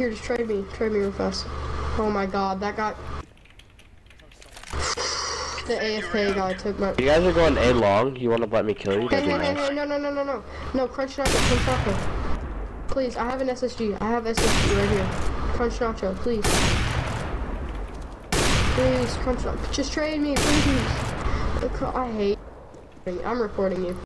Here, just trade me real fast. Oh my god, that guy. The AFK guy took my. You guys are going A long. You want to let me kill you? Hey, no. No, crunch nacho. Please, I have an SSG. I have SSG right here. Crunch nacho, please. Please, crunch nacho. Just trade me, please. I hate. I'm reporting you.